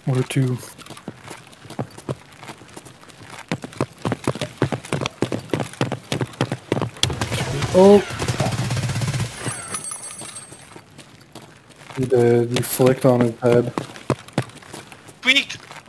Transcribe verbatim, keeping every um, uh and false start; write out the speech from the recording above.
Or two. Oh! He did. He flicked on his head. Tweak!